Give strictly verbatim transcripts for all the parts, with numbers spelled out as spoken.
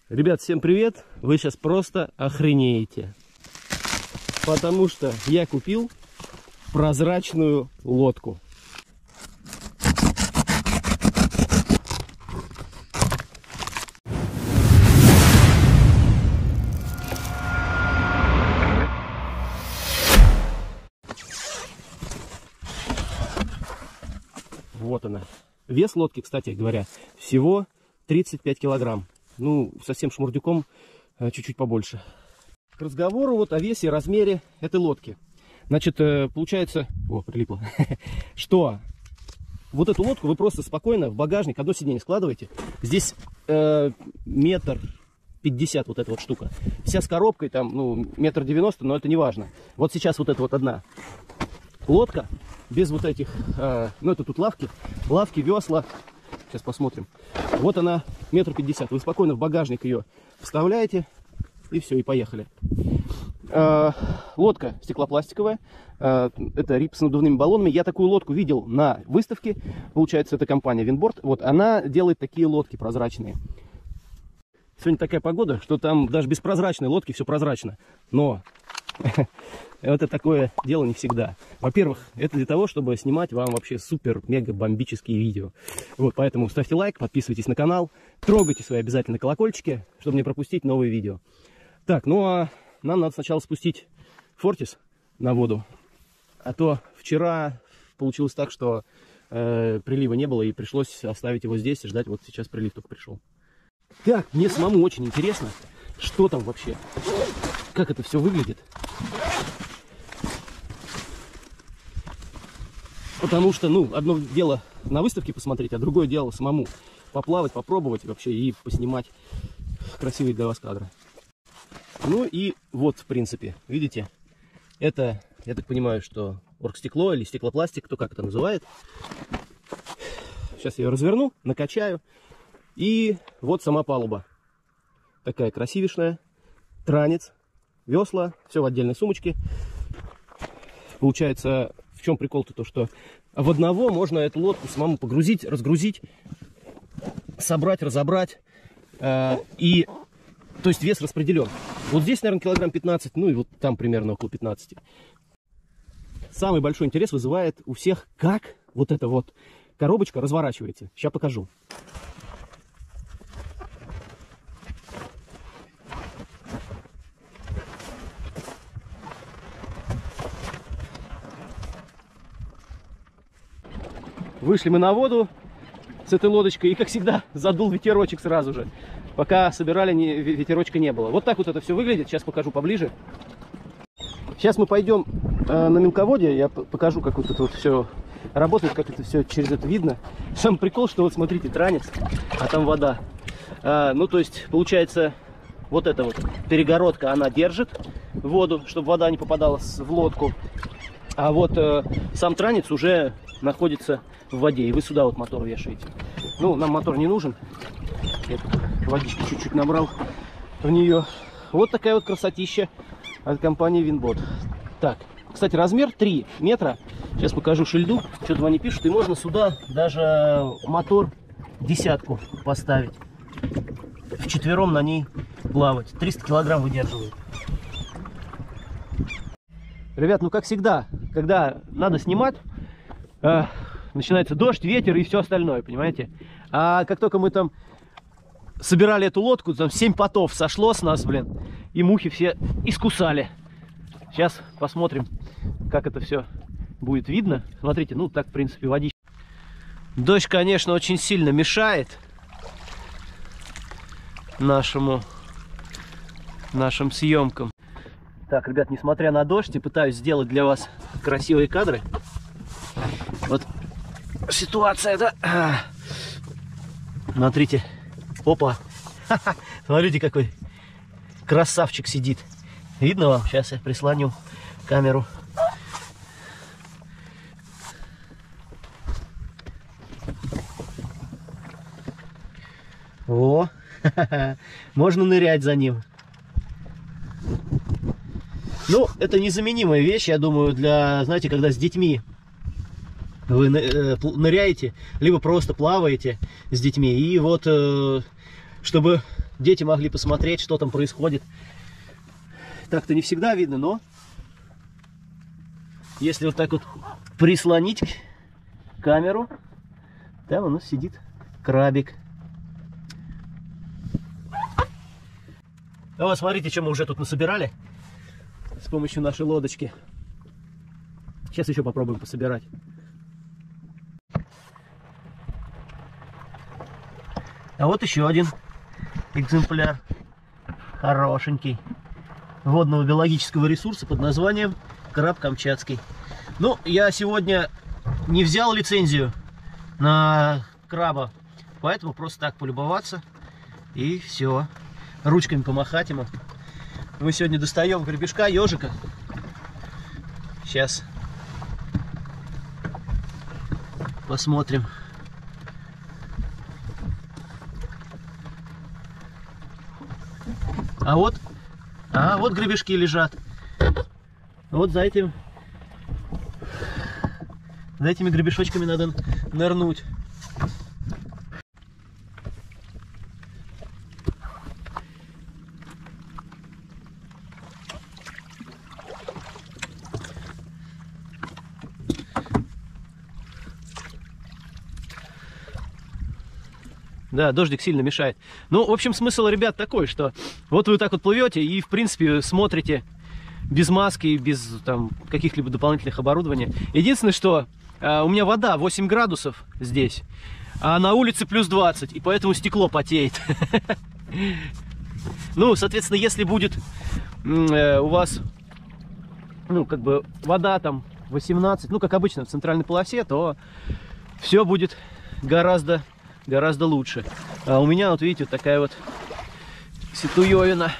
Ребят, всем привет! Вы сейчас просто охренеете. Потому что я купил прозрачную лодку. Вот она. Вес лодки, кстати говоря, всего тридцать пять килограмм. Ну, совсем шмурдюком чуть-чуть побольше. К разговору вот о весе и размере этой лодки. Значит, получается... О, прилипло. Что? Вот эту лодку вы просто спокойно в багажник одно сиденье складываете. Здесь э, метр пятьдесят вот эта вот штука. Вся с коробкой там, ну, метр девяносто, но это не важно. Вот сейчас вот эта вот одна лодка без вот этих... Э, ну, это тут лавки. Лавки, весла. Сейчас посмотрим. Вот она, метр пятьдесят. Вы спокойно в багажник ее вставляете, и все, и поехали. Э, лодка стеклопластиковая. Э, это рип с надувными баллонами. Я такую лодку видел на выставке. Получается, это компания Винборд. Вот, она делает такие лодки прозрачные. Сегодня такая погода, что там даже без прозрачной лодки все прозрачно. Но... это такое дело не всегда. Во-первых, это для того, чтобы снимать вам вообще супер-мега-бомбические видео. Вот, поэтому ставьте лайк, подписывайтесь на канал, трогайте свои обязательно колокольчики, чтобы не пропустить новые видео. Так, ну а нам надо сначала спустить Фортис на воду. А то вчера получилось так, что э, прилива не было, и пришлось оставить его здесь и ждать. Вот сейчас прилив только пришел. Так, мне самому очень интересно, что там вообще, как это все выглядит. Потому что, ну, одно дело на выставке посмотреть, а другое дело самому поплавать, попробовать вообще и поснимать красивые для вас кадры. Ну и вот, в принципе, видите, это, я так понимаю, что оргстекло или стеклопластик, кто как это называет. Сейчас я ее разверну, накачаю. И вот сама палуба. Такая красивейшая, транец, весла, все в отдельной сумочке. Получается... В чем прикол-то? То, что в одного можно эту лодку самому погрузить, разгрузить, собрать, разобрать. Э, и, то есть вес распределен. Вот здесь, наверное, килограмм пятнадцать, ну и вот там примерно около пятнадцати. Самый большой интерес вызывает у всех, как вот эта вот коробочка разворачивается. Сейчас покажу. Вышли мы на воду с этой лодочкой, и, как всегда, задул ветерочек сразу же. Пока собирали, не, ветерочка не было. Вот так вот это все выглядит. Сейчас покажу поближе. Сейчас мы пойдем э, на мелководье. Я покажу, как вот это вот все работает, как это все через это видно. Сам прикол, что вот смотрите, транец, а там вода. Э, ну, то есть, получается, вот эта вот перегородка, она держит воду, чтобы вода не попадала в лодку. А вот э, сам транец уже находится в воде, и вы сюда вот мотор вешаете. Ну, нам мотор не нужен. Я тут водички чуть-чуть набрал в нее. Вот такая вот красотища от компании Винборд. Так, кстати, размер три метра. Сейчас покажу шильду. Что-то они пишут, и можно сюда даже мотор десятку поставить. Вчетвером на ней плавать. триста килограмм выдерживает. Ребят, ну как всегда, когда надо снимать, э, начинается дождь, ветер и все остальное, понимаете? А как только мы там собирали эту лодку, там семь потов сошло с нас, блин, и мухи все искусали. Сейчас посмотрим, как это все будет видно. Смотрите, ну так, в принципе, водичка. Дождь, конечно, очень сильно мешает нашему, нашим съемкам. Так, ребят, несмотря на дождь, я пытаюсь сделать для вас красивые кадры. Вот ситуация, да? Смотрите. Опа. Смотрите, какой красавчик сидит. Видно вам? Сейчас я прислоню камеру. О, можно нырять за ним. Ну, это незаменимая вещь, я думаю, для, знаете, когда с детьми вы ныряете, либо просто плаваете с детьми. И вот, чтобы дети могли посмотреть, что там происходит. Так-то не всегда видно, но если вот так вот прислонить камеру, там у нас сидит крабик. А вот смотрите, что мы уже тут насобирали с помощью нашей лодочки. Сейчас еще попробуем пособирать. А вот еще один экземпляр, хорошенький, водного биологического ресурса под названием краб камчатский. Ну, я сегодня не взял лицензию на краба, поэтому просто так полюбоваться и все. Ручками помахать ему. Мы сегодня достаем гребешка, ежика. Сейчас посмотрим. А вот, а вот гребешки лежат. Вот за этим, за этими гребешочками надо нырнуть. Да, дождик сильно мешает. Ну, в общем, смысл, ребят, такой, что вот вы так вот плывете и, в принципе, смотрите без маски, без там каких-либо дополнительных оборудований. Единственное, что э, у меня вода восемь градусов здесь, а на улице плюс двадцать, и поэтому стекло потеет. Ну, соответственно, если будет у вас, ну, как бы вода там восемнадцать, ну, как обычно в центральной полосе, то все будет гораздо гораздо лучше. А у меня, вот видите, вот такая вот ситуевина.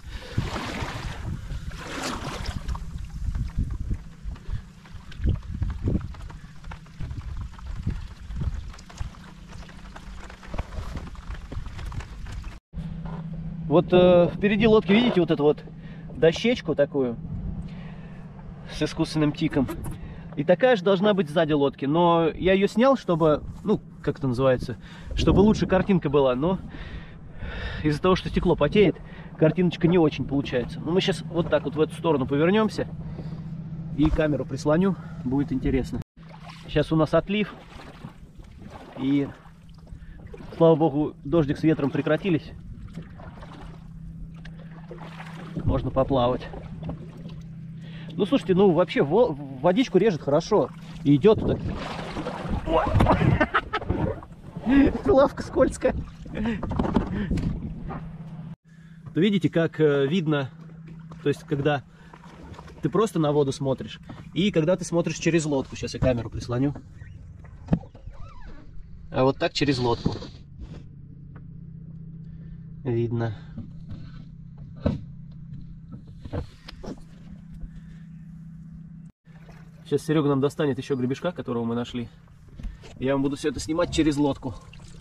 Вот э, впереди лодки, видите, вот эту вот дощечку такую с искусственным тиком. И такая же должна быть сзади лодки. Но я ее снял, чтобы, ну, как это называется, чтобы лучше картинка была. Но из-за того, что стекло потеет, картиночка не очень получается. Но мы сейчас вот так вот в эту сторону повернемся и камеру прислоню. Будет интересно. Сейчас у нас отлив. И, слава богу, дождик с ветром прекратились. Можно поплавать. Ну, слушайте, ну, вообще, водичку режет хорошо. И идет туда. Лавка скользкая. Видите, как видно, то есть, когда ты просто на воду смотришь, и когда ты смотришь через лодку. Сейчас я камеру прислоню. А вот так через лодку. Видно. Сейчас Серега нам достанет еще гребешка, которого мы нашли. Я вам буду все это снимать через лодку.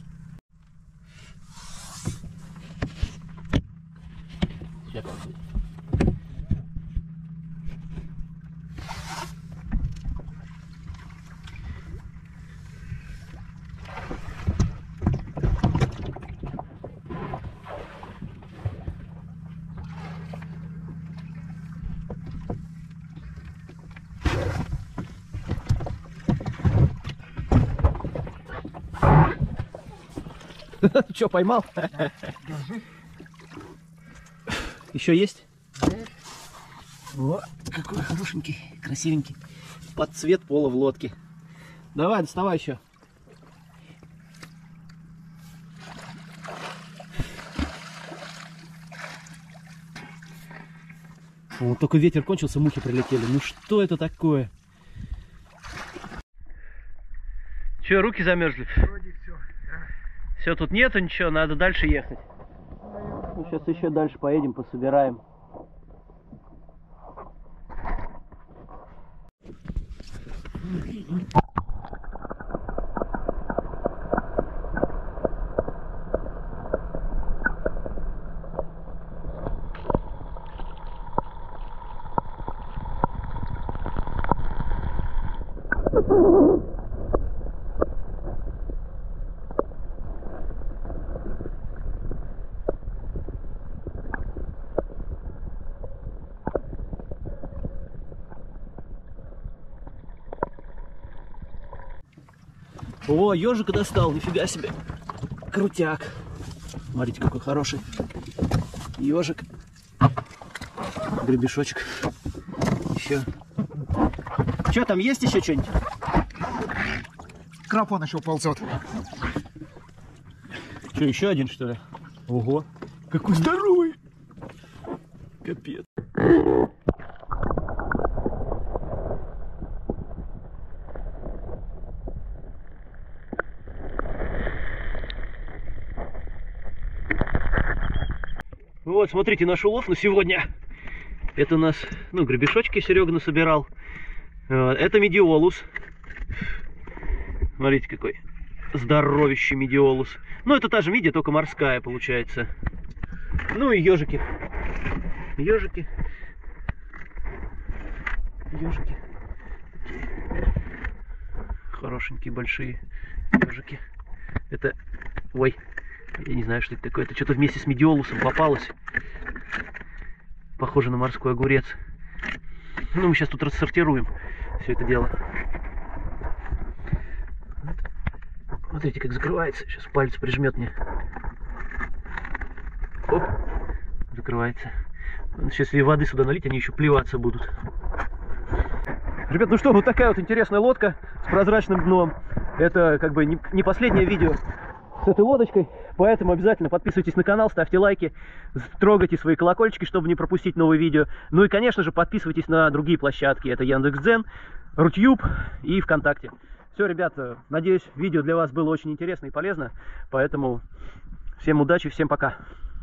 Че, поймал? Еще есть? О, какой хорошенький, красивенький. Под цвет пола в лодке. Давай, доставай еще. Вот только ветер кончился, мухи прилетели. Ну что это такое? Че, руки замерзли? Вроде все. Все, тут нету ничего, надо дальше ехать. Ну, сейчас еще дальше поедем, пособираем. О, ежика достал, нифига себе. Крутяк. Смотрите, какой хороший ежик. Гребешочек. Еще. Что там, есть еще что-нибудь? Крапон еще ползет. Что, еще один, что ли? Ого. Какой здоровый. Капец. Вот, смотрите, наш улов на сегодня. Это у нас, ну, гребешочки Серега насобирал. Это медиолус. Смотрите, какой здоровищий медиолус. Ну, это та же мидия, только морская получается. Ну и ежики. Ежики. Ежики. Хорошенькие, большие ежики. Это... Ой, я не знаю, что это такое. Это что-то вместе с медиолусом попалось. Похоже на морской огурец. Ну, мы сейчас тут рассортируем все это дело. Смотрите, как закрывается. Сейчас палец прижмет мне. Оп. Закрывается. Сейчас, если воды сюда налить, они еще плеваться будут. Ребят, ну что, вот такая вот интересная лодка с прозрачным дном. Это как бы не последнее видео с этой лодочкой. Поэтому обязательно подписывайтесь на канал, ставьте лайки, трогайте свои колокольчики, чтобы не пропустить новые видео. Ну и, конечно же, подписывайтесь на другие площадки. Это Яндекс.Дзен, Рутюб и ВКонтакте. Все, ребята, надеюсь, видео для вас было очень интересно и полезно. Поэтому всем удачи, всем пока.